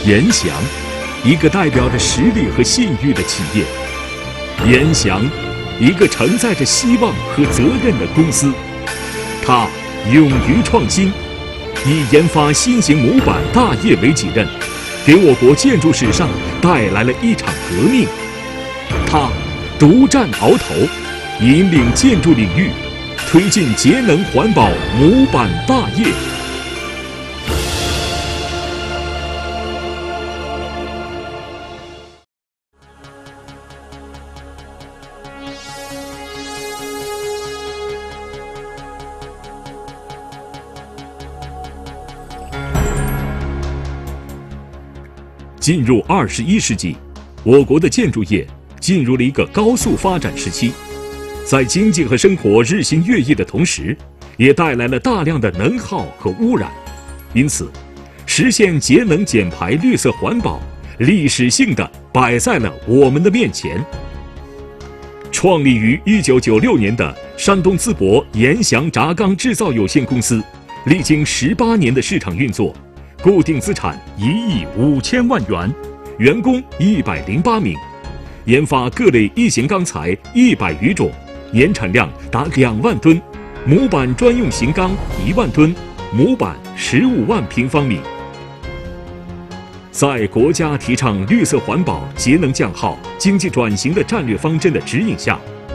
延祥，一个代表着实力和信誉的企业；延祥，一个承载着希望和责任的公司。它勇于创新，以研发新型模板大业为己任，给我国建筑史上带来了一场革命。它独占鳌头，引领建筑领域推进节能环保模板大业。进入21世纪，我国的建筑业进入了一个高速发展时期，在经济和生活日新月异的同时，也带来了大量的能耗和污染。因此，实现节能减排、绿色环保，历史性地摆在了我们的面前。创立于1996年的山东淄博延祥轧钢制造有限公司，历经18年的市场运作，固定资产1亿5千万元，员工108名，研发各类异形钢材100余种，年产量达2万吨，模板专用型钢1万吨，模板15万平方米。在国家提倡绿色环保、节能降耗、经济转型的战略方针的指引下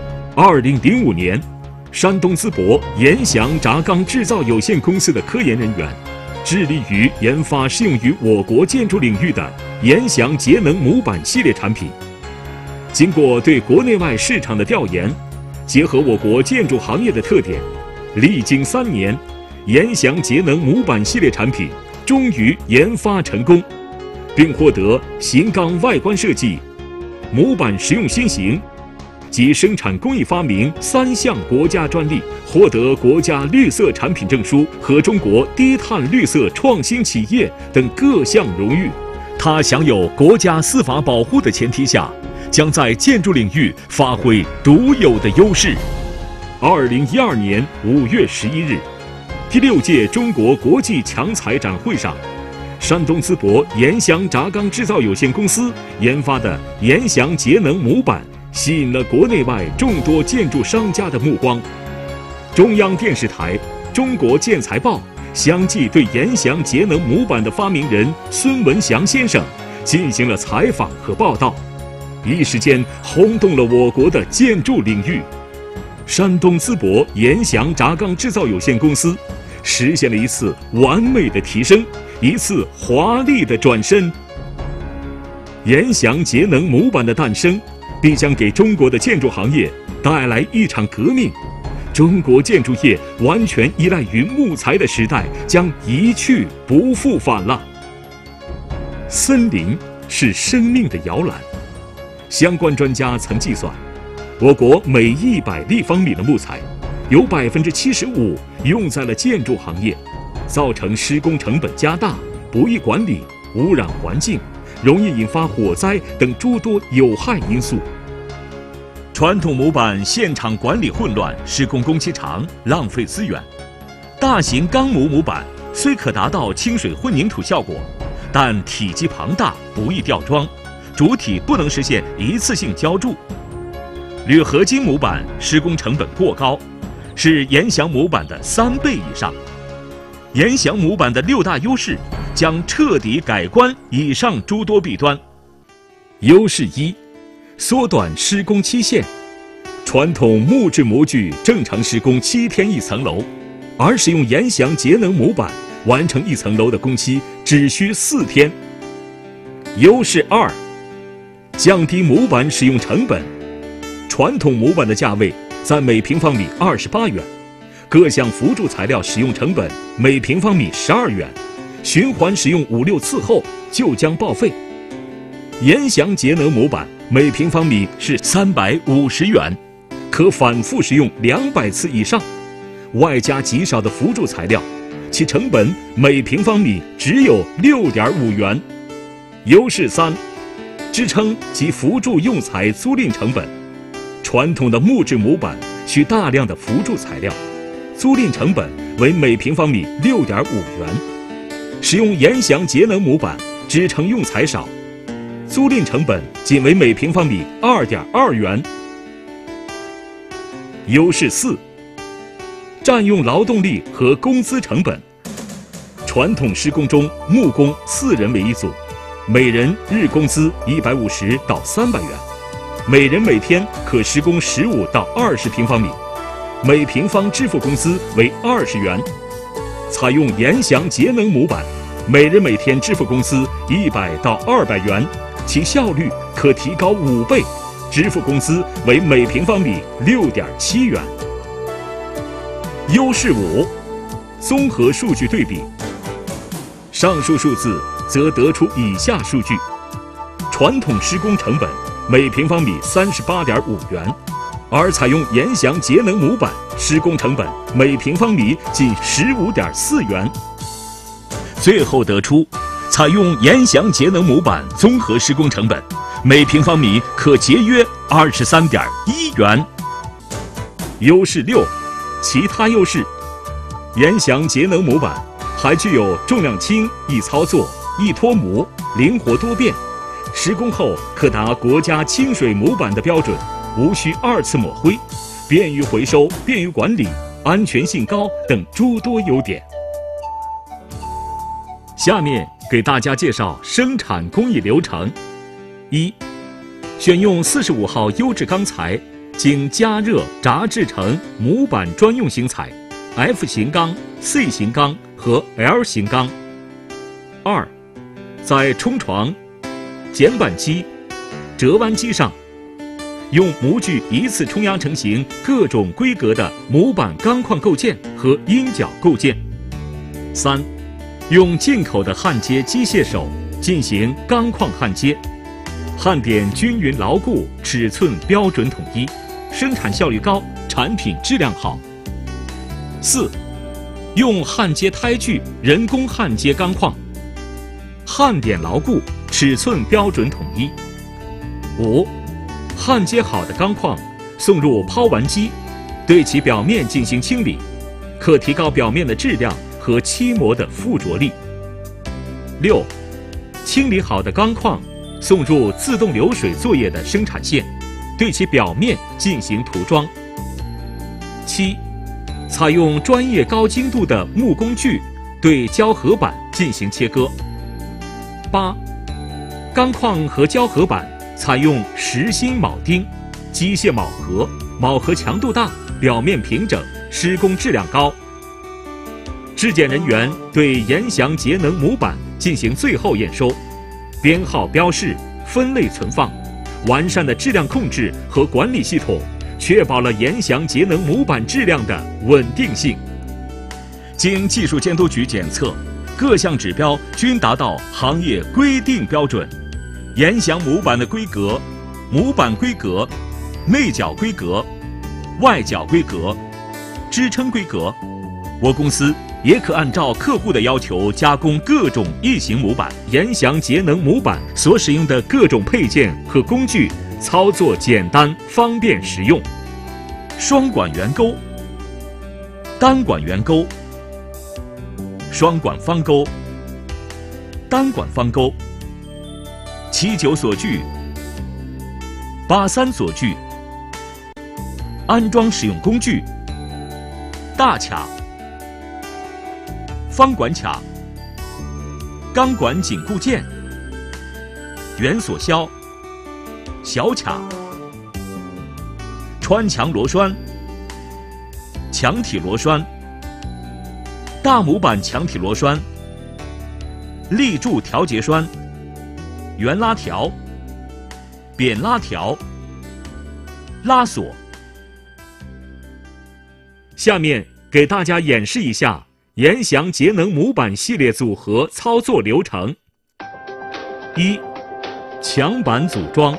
，2005年，山东淄博延祥轧钢制造有限公司的科研人员致力于研发适用于我国建筑领域的延祥节能模板系列产品。经过对国内外市场的调研，结合我国建筑行业的特点，历经3年，延祥节能模板系列产品终于研发成功，并获得型钢外观设计、模板实用新型及生产工艺发明3项国家专利，获得国家绿色产品证书和中国低碳绿色创新企业等各项荣誉。它享有国家司法保护的前提下，将在建筑领域发挥独有的优势。2012年5月11日，第6届中国国际强材展会上，山东淄博延祥轧钢制造有限公司研发的延祥节能模板吸引了国内外众多建筑商家的目光。中央电视台、中国建材报相继对延祥节能模板的发明人孙文祥先生进行了采访和报道，一时间轰动了我国的建筑领域。山东淄博延祥轧钢制造有限公司实现了一次完美的提升，一次华丽的转身。延祥节能模板的诞生，必将给中国的建筑行业带来一场革命。中国建筑业完全依赖于木材的时代将一去不复返了。森林是生命的摇篮。相关专家曾计算，我国每100立方米的木材，有75%用在了建筑行业，造成施工成本加大、不易管理、污染环境、容易引发火灾等诸多有害因素。传统模板现场管理混乱，施工工期长，浪费资源。大型钢模板虽可达到清水混凝土效果，但体积庞大，不易吊装，主体不能实现一次性浇筑。铝合金模板施工成本过高，是延祥模板的3倍以上。延祥模板的6大优势将彻底改观以上诸多弊端。优势1：缩短施工期限。传统木质模具正常施工7天一层楼，而使用延祥节能模板完成一层楼的工期只需4天。优势2：降低模板使用成本。传统模板的价位在每平方米28元，各项辅助材料使用成本每平方米12元，循环使用5、6次后就将报废。延祥节能模板每平方米是350元，可反复使用200次以上，外加极少的辅助材料，其成本每平方米只有6.5元。优势3：支撑及辅助用材租赁成本。传统的木质模板需大量的辅助材料，租赁成本为每平方米6.5元。使用延祥节能模板， 支撑用材少，租赁成本仅为每平方米2.2元。优势4，占用劳动力和工资成本。传统施工中，木工4人为一组，每人日工资150到300元，每人每天可施工15到20平方米，每平方支付工资为20元。采用严祥节能模板，每人每天支付工资100到200元，其效率可提高5倍，支付工资为每平方米6.7元。优势5，综合数据对比。上述数字则得出以下数据：传统施工成本每平方米38.5元，而采用严祥节能模板，施工成本每平方米仅15.4元。最后得出，采用严祥节能模板综合施工成本每平方米可节约23.1元。优势6，其他优势。严祥节能模板还具有重量轻、易操作、易脱模、灵活多变，施工后可达国家清水模板的标准，无需2次抹灰，便于回收、便于管理、安全性高等诸多优点。下面给大家介绍生产工艺流程。1. 选用45号优质钢材，经加热炸制成模板专用型材 F 型钢、C 型钢和 L 型钢。2. 在冲床、剪板机、折弯机上，用模具一次冲压成型各种规格的模板钢框构件和阴角构件。3. 用进口的焊接机械手进行钢框焊接，焊点均匀牢固，尺寸标准统一，生产效率高，产品质量好。4. 用焊接胎具人工焊接钢框，焊点牢固，尺寸标准统一。5. 焊接好的钢框送入抛完机，对其表面进行清理，可提高表面的质量和漆膜的附着力。6. 清理好的钢框送入自动流水作业的生产线，对其表面进行涂装。7. 采用专业高精度的木工具对胶合板进行切割。8. 钢框和胶合板采用实心铆钉，机械铆合，铆合强度大，表面平整，施工质量高。质检人员对严祥节能模板进行最后验收，编号标示，分类存放，完善的质量控制和管理系统，确保了严祥节能模板质量的稳定性。经技术监督局检测，各项指标均达到行业规定标准。严祥模板的规格、模板规格、内角规格、外角规格、支撑规格，我公司也可按照客户的要求加工各种异形模板。严祥节能模板所使用的各种配件和工具，操作简单方便实用。双管圆钩、单管圆钩、双管方钩、单管方钩、79锁具、83锁具。安装使用工具：大卡、方管卡、钢管紧固件、圆锁销、小卡、穿墙螺栓、墙体螺栓、大模板墙体螺栓、立柱调节栓、圆拉条、扁拉条、拉锁。下面给大家演示一下严祥节能模板系列组合操作流程。1. 墙板组装。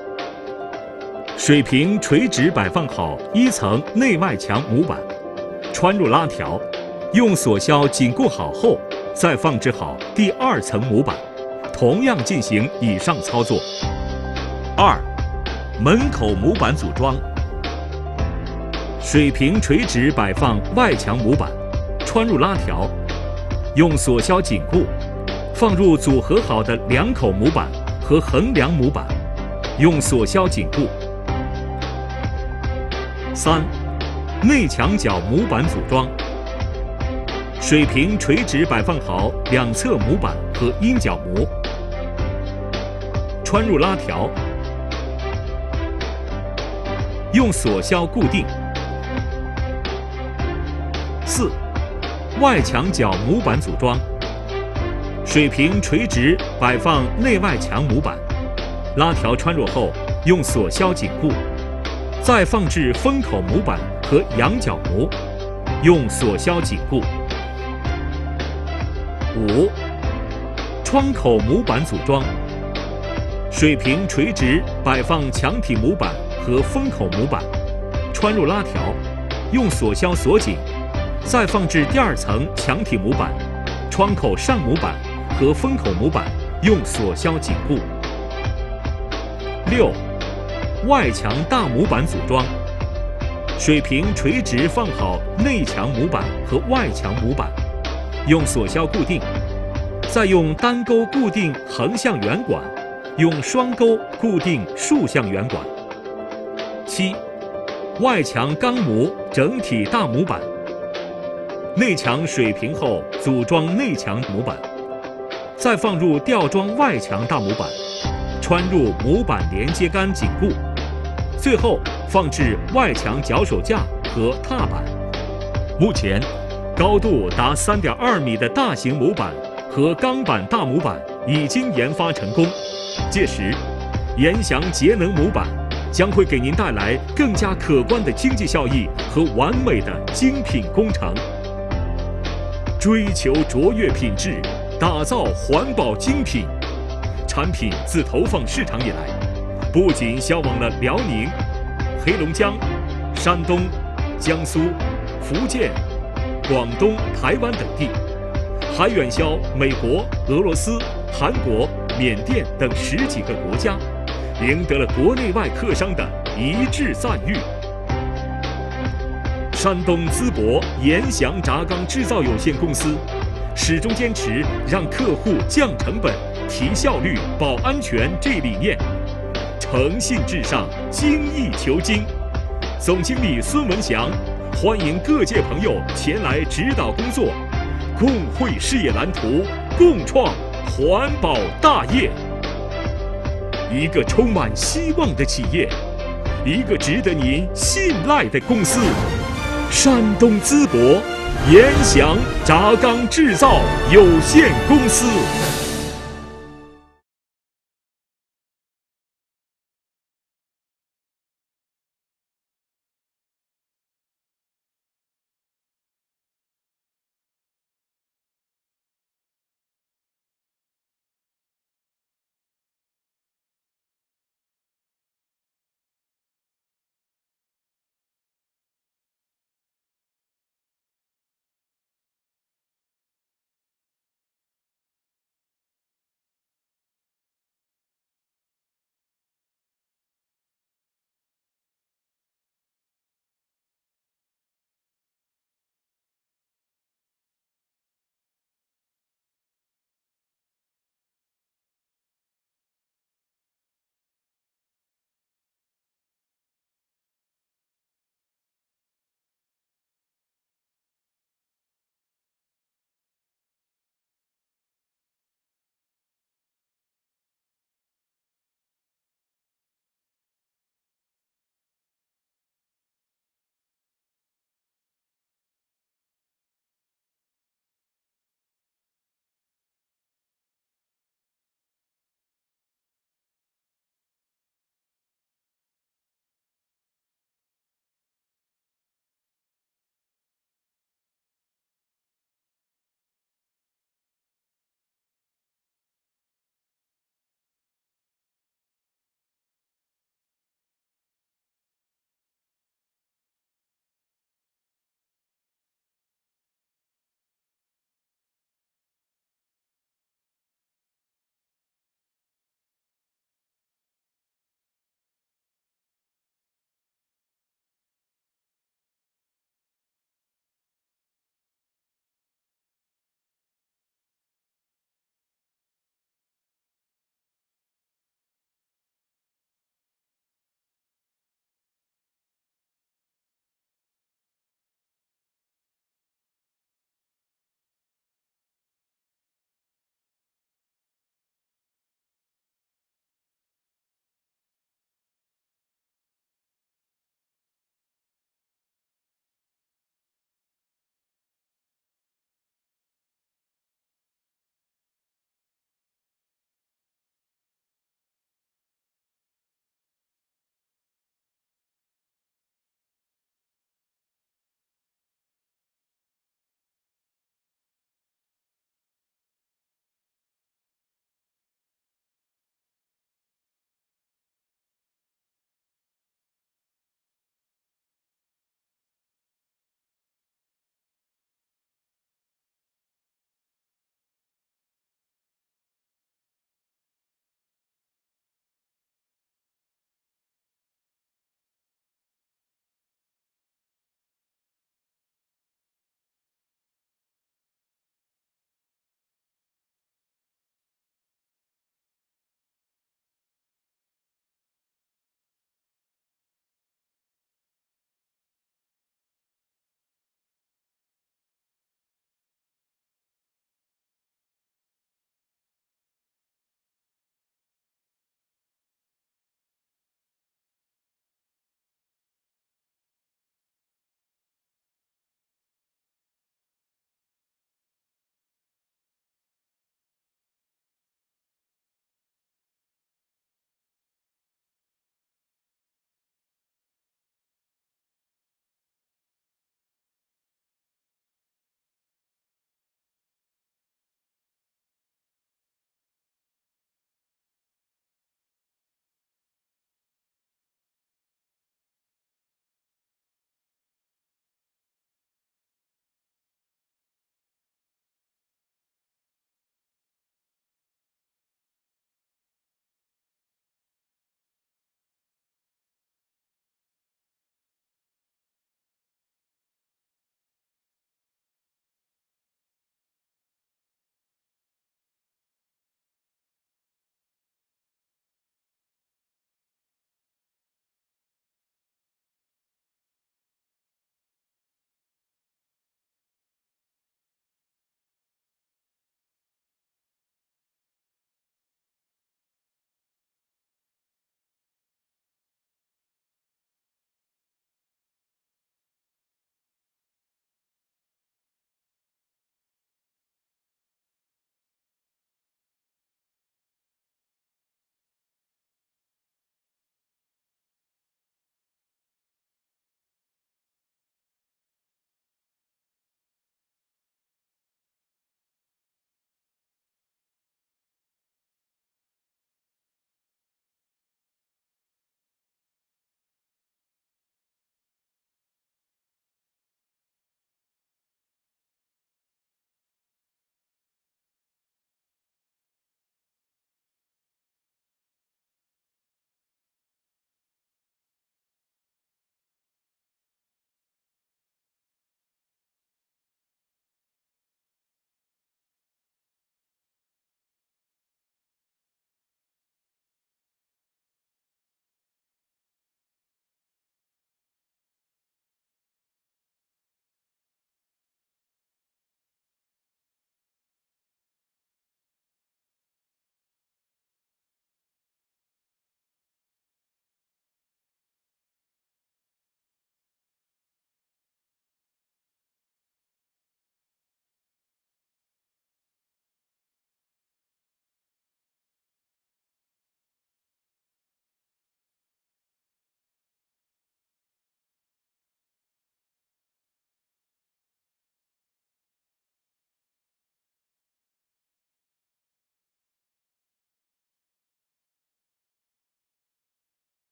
水平垂直摆放好1层内外墙模板，穿入拉条，用锁销紧固好后，再放置好第2层模板，同样进行以上操作。2. 门口模板组装。水平垂直摆放外墙模板，穿入拉条，用锁销紧固， 放入组合好的2口模板和横梁模板，用锁销紧固。3、内墙角模板组装。水平垂直摆放好两侧模板和阴角膜，穿入拉条，用锁销固定。4、外墙角模板组装。水平垂直摆放内外墙模板，拉条穿入后用锁销紧固，再放置封口模板和仰角膜，用锁销紧固。5、窗口模板组装。水平垂直摆放墙体模板和封口模板，穿入拉条，用锁销锁紧，再放置第2层墙体模板、窗口上模板和封口模板，用锁销紧固。6、外墙大模板组装。水平垂直放好内墙模板和外墙模板，用锁销固定，再用单钩固定横向圆管，用双钩固定竖向圆管。7、外墙钢模整体大模板。内墙水平后组装内墙模板，再放入吊装外墙大模板，穿入模板连接杆紧固，最后放置外墙脚手架和踏板。目前，高度达3.2米的大型模板和钢板大模板已经研发成功。届时，延祥节能模板将会给您带来更加可观的经济效益和完美的精品工程。追求卓越品质，打造环保精品。产品自投放市场以来，不仅销往了辽宁、黑龙江、山东、江苏、福建、广东、台湾等地，还远销美国、俄罗斯、韩国、缅甸等10几个国家，赢得了国内外客商的一致赞誉。山东淄博延祥轧钢制造有限公司始终坚持让客户降成本、提效率、保安全这理念，诚信至上，精益求精。总经理孙文祥欢迎各界朋友前来指导工作，共绘事业蓝图，共创环保大业。一个充满希望的企业，一个值得您信赖的公司。山东淄博延祥轧钢制造有限公司。